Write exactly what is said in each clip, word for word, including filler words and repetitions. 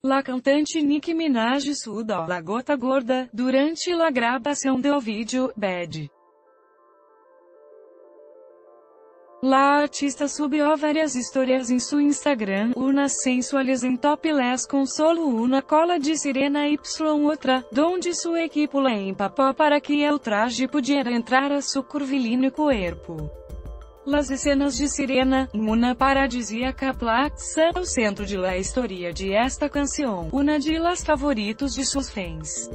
La cantante Nicki Minaj sudou la gota gorda durante la gravação do vídeo Bad. La artista subiu várias histórias em seu Instagram, unas sensuales em topless com solo una cola de sirena y outra, donde su equipo la empapó para que el traje pudiera entrar a su curvilíneo cuerpo. Las escenas de sirena, em una paradisíaca plaza, o centro de la historia de esta canção, una de las favoritos de sus fans.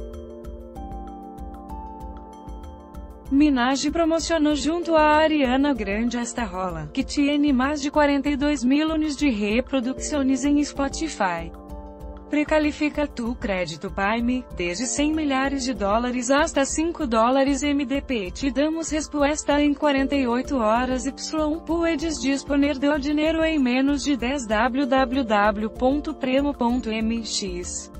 Minaj promocionou junto a Ariana Grande esta rola, que tiene mais de quarenta e dois milhões de reproduções em Spotify. Precalifica tu crédito Paime, desde cem milhares de dólares hasta cinco dólares M D P. Te damos resposta em quarenta e oito horas y. Puedes disponer do dinheiro em menos de dez. w w w ponto premo ponto m x